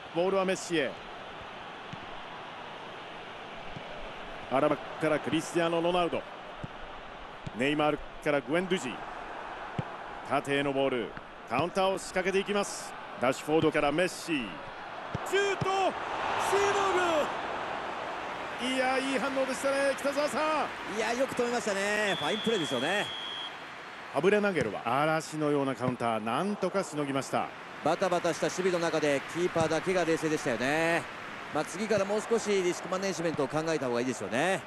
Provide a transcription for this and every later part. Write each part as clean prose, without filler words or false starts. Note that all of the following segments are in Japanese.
ボールはメッシへ。アラバからクリスティアーノ・ロナウド、ネイマールからグエンドゥジ、縦へのボール、カウンターを仕掛けていきます。ダッシュフォードからメッシ、シュート、シードル。いや、いい反応でしたね、北澤さん。いや、よく止めましたね。ファインプレーですよね。 ハブレナゲルは嵐のようなカウンター、なんとかしのぎました。 バタバタした守備の中でキーパーだけが冷静でしたよね。次からもう少しリスクマネジメントを考えた方がいいですよね。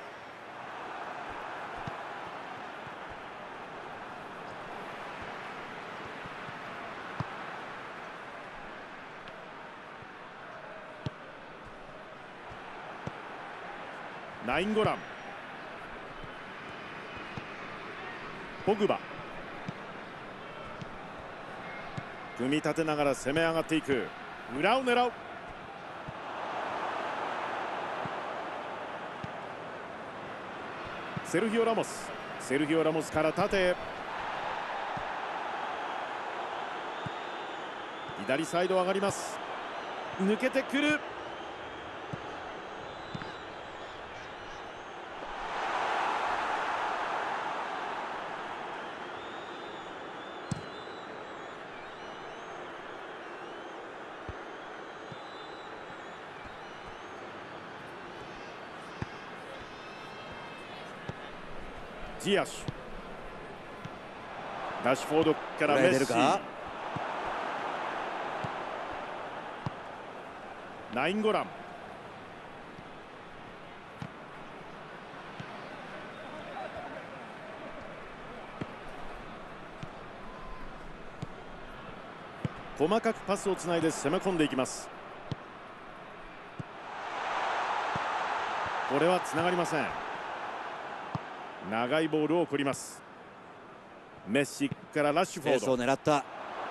ナインゴラン、ポグバ、組み立てながら攻め上がっていく。裏を狙う。セルヒオ・ラモス、セルヒオ・ラモスから縦へ。左サイド上がります。抜けてくる。ジアシュ、ダッシュフォードからメッシ、ナインゴラン、細かくパスをつないで攻め込んでいきます。これはつながりません。長いボールを送ります。メッシからラッシュフォード、 を狙った。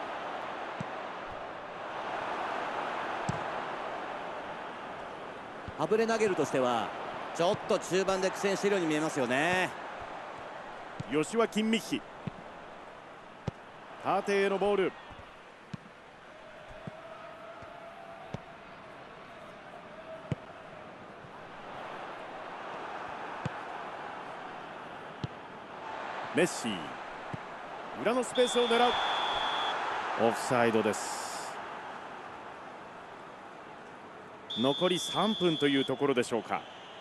ハブレナゲルとしてはちょっと中盤で苦戦しているように見えますよね。 ヨシュア・キンミッヒ、縦へのボール、メッシ、裏のスペースを狙う。オフサイドです。残り3分というところでしょうか。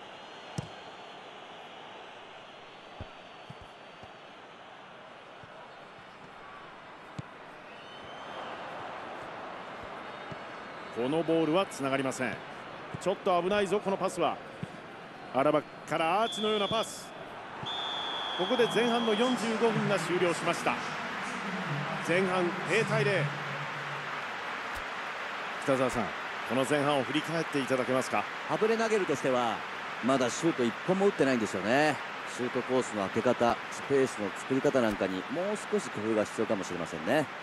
このボールはつながりません。ちょっと危ないぞこのパスは。アラバからアーチのようなパス。ここで前半の45分が終了しました。前半0対0。北澤さん、この前半を振り返っていただけますか。 ハブレナゲルとしてはまだシュート1本も打ってないんですよね。シュートコースの開け方、スペースの作り方なんかにもう少し工夫が必要かもしれませんね。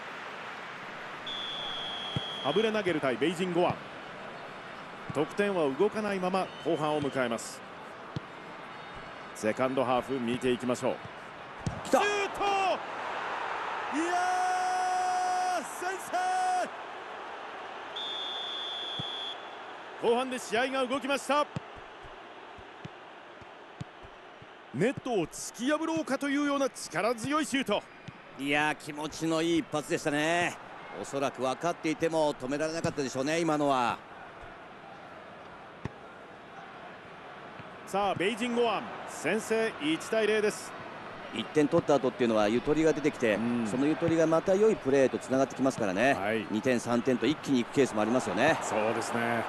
ハブレナゲル対ベイジンゴアン、得点は動かないまま後半を迎えます。セカンドハーフ見ていきましょう。 来た。 シュート、いやー、先制。後半で試合が動きました。ネットを突き破ろうかというような力強いシュート。 いやー、気持ちのいい一発でしたね。おそらく分かっていても止められなかったでしょうね、今のは。 さあベイジンゴアン先制1対0です。 1点取った後っていうのはゆとりが出てきて、そのゆとりがまた良いプレーとつながってきますからね、はい、2点3点と一気にいくケースもありますよね。 そうですね。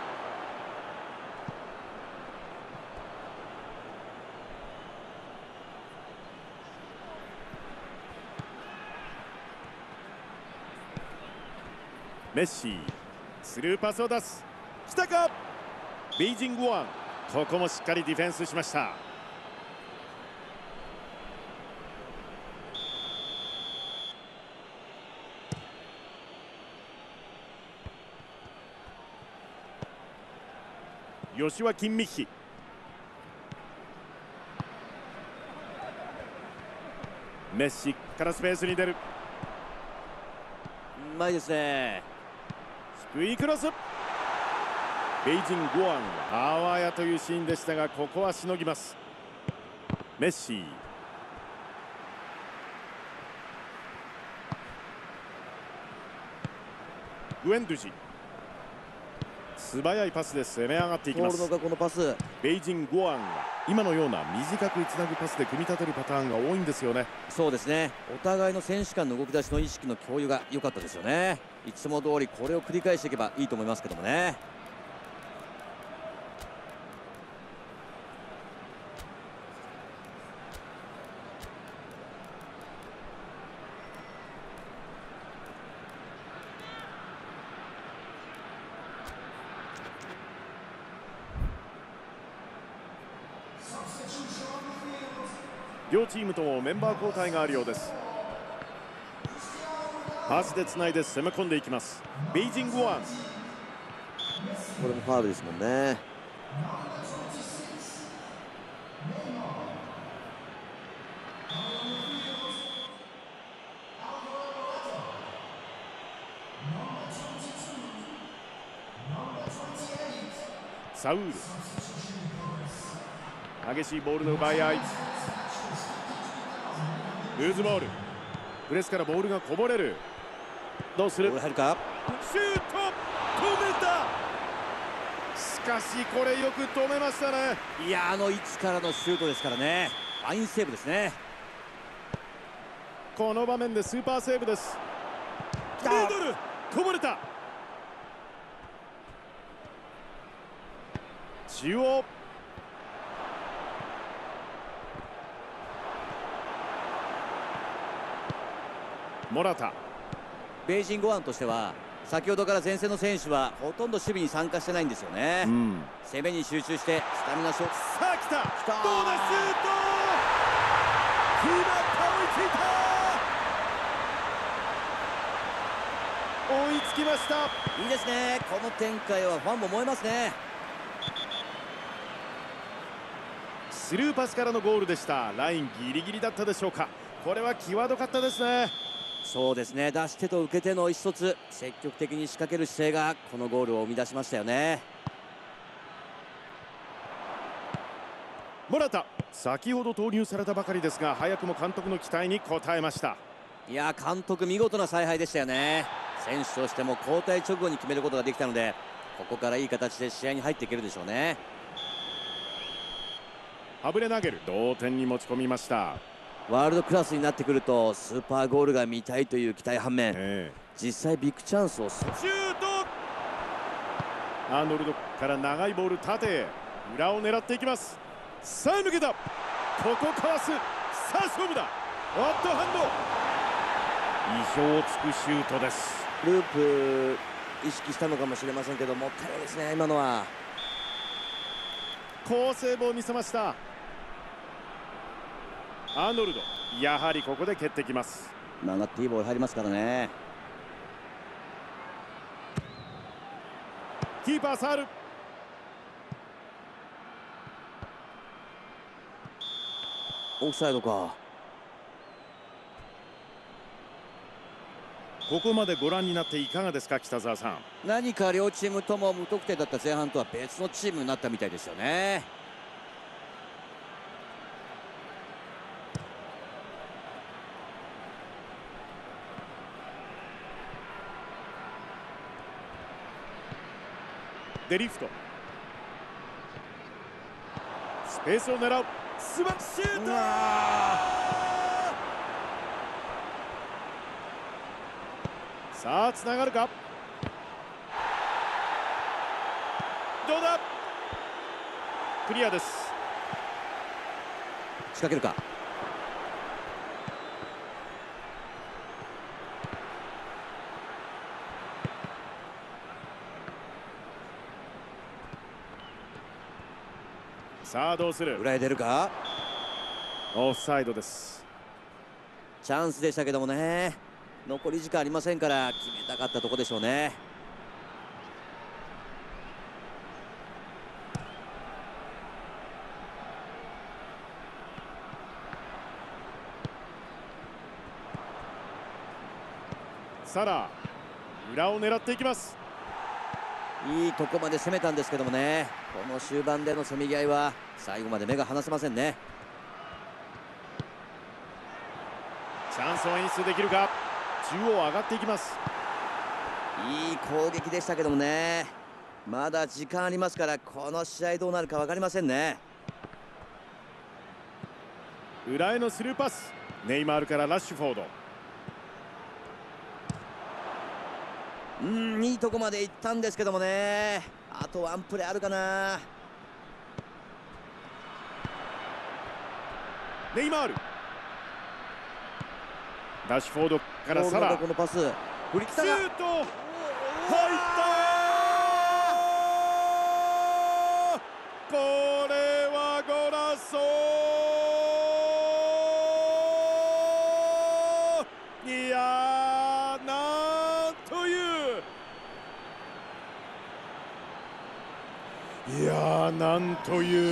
メッシスルーパスを出す。来たか。ベイジングワン、ここもしっかりディフェンスしました。ヨシュア・キンミッヒ、メッシからスペースに出る。 うまいですね。 低いクロス。ベイジン・ゴアンはあわやというシーンでしたが、ここはしのぎます。メッシー、グエンドゥジ、素早いパスで攻め上がっていきます。 ゴールのこのパス、 ベイジン・ゴアンは今のような短くつなぐパスで組み立てるパターンが多いんですよね。 そうですね、お互いの選手間の動き出しの意識の共有が良かったですよね。いつも通りこれを繰り返していけばいいと思いますけどもね。 両チームともメンバー交代があるようです。パスでつないで攻め込んでいきます。ベイジン・ゴアン、 これもファウルですもんね。 サウール、激しいボールの奪い合い。ルーズボール、プレスからボールがこぼれる。どうする。 これ入るか。 シュート、止めた。しかしこれよく止めましたね。 いや、あの位置からのシュートですからね。ファインセーブですね。 この場面でスーパーセーブです。ミドル、こぼれた。中央、モラタ。 ベイジン・ゴアンとしては先ほどから前線の選手はほとんど守備に参加してないんですよね。攻めに集中してスタミナ勝負。 さあ来た、どうだ、シュート、決まった、追いついた、追いつきました。 いいですね、この展開はファンも燃えますね。 スルーパスからのゴールでした。ラインギリギリだったでしょうか。これは際どかったですね。 そうですね、出し手と受け手の意思疎通、積極的に仕掛ける姿勢がこのゴールを生み出しましたよね。 モラタ、先ほど投入されたばかりですが、早くも監督の期待に応えました。 いや、監督見事な采配でしたよね。選手としても交代直後に決めることができたので、ここからいい形で試合に入っていけるでしょうね。 ハブレ投げる、同点に持ち込みました。 ワールドクラスになってくるとスーパーゴールが見たいという期待反面、実際ビッグチャンスをシュート、アーノルドから長いボール縦へ、裏を狙っていきます。さあ抜けた、ここかわす、さあ勝負だ。おっとハンド、意表をつくシュートです。 ループ意識したのかもしれませんけど、もったいないですね。今のは好セーブを見せました。アーノルド、やはりここで蹴ってきます。 曲がっていいボール入りますからね。 キーパーサール、 オフサイドか。 ここまでご覧になっていかがですか、北澤さん。 何か両チームとも無得点だった前半とは別のチームになったみたいですよね。 デリフト、スペースを狙う、素晴らしいシュート、さあつながるか、どうだ、クリアです。 仕掛けるか。 さあどうする。 裏へ出るか。 オフサイドです。 チャンスでしたけどもね、残り時間ありませんから決めたかったとこでしょうね。 サラ、裏を狙っていきます。 いいとこまで攻めたんですけどもね、この終盤でのせめぎ合いは最後まで目が離せませんね。 チャンスを演出できるか。中央上がっていきます。 いい攻撃でしたけどもね、まだ時間ありますから、この試合どうなるか分かりませんね。 裏へのスルーパス、ネイマールからラッシュフォード。 いいとこまで行ったんですけどもね、あとワンプレーあるかな。 ネイマール、ラッシュフォードからサラ、 このパス振り切ったがシュート入ったー。これはゴラッソー。いやー、なんという、いやー、なんという。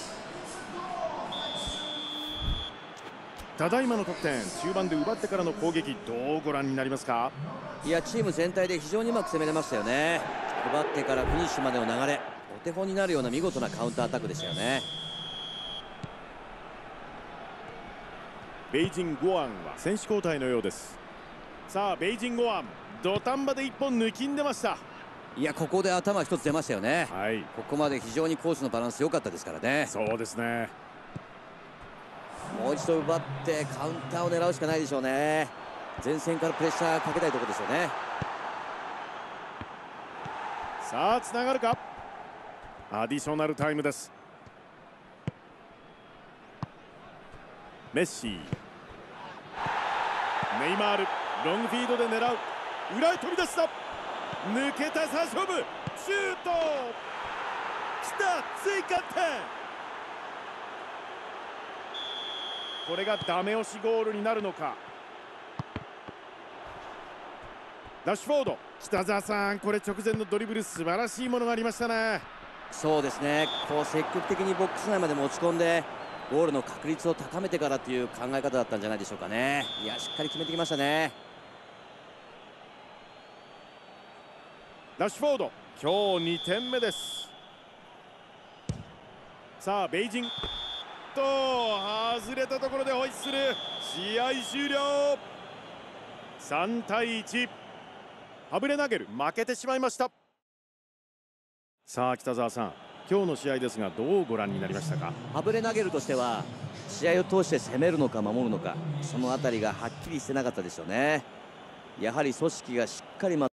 ただいまの得点、中盤で奪ってからの攻撃、どうご覧になりますか。 いや、チーム全体で非常にうまく攻めれましたよね。奪ってからフィニッシュまでの流れ、お手本になるような見事なカウンターアタックでしたよね。 ベイジン・ゴアンは選手交代のようです。さあベイジン・ゴアン、土壇場で1本抜きんでました。 いや、ここで頭一つ出ましたよね。 はい、 ここまで非常にコースのバランス良かったですからね。 そうですね。 もう一度奪ってカウンターを狙うしかないでしょうね。前線からプレッシャーかけたいところですよね。 さあつながるか。アディショナルタイムです。メッシー、ネイマール、ロングフィードで狙う。裏へ飛び出した。抜けた。さあ勝負、シュートきた。追加点。これがダメ押しゴールになるのか。ラッシュフォード、北澤さん、これ直前のドリブル素晴らしいものがありましたね。 そうですね、こう積極的にボックス内まで持ち込んでゴールの確率を高めてからという考え方だったんじゃないでしょうかね。いや、しっかり決めてきましたね。 ラッシュフォード、今日2点目です。さあベイジンと外れたところでホイッスル。試合終了。3対1。ハブレナゲル負けてしまいました。さあ北澤さん、今日の試合ですがどうご覧になりましたか。 ハブレナゲルとしては試合を通して攻めるのか守るのか、そのあたりがはっきりしてなかったですよね。やはり組織がしっかり